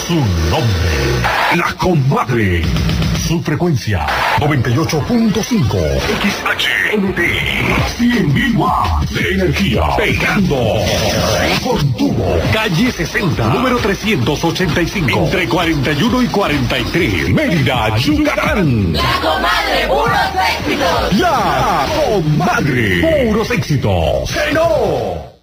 Su nombre, La Comadre. Su frecuencia, 98.5 XHNT. 100.000 watts de energía. Pegando con tubo. Calle 60, número 385. Entre 41 y 43. Mérida, Yucatán. La Comadre, puros éxitos. La Comadre, puros éxitos. ¡Que no!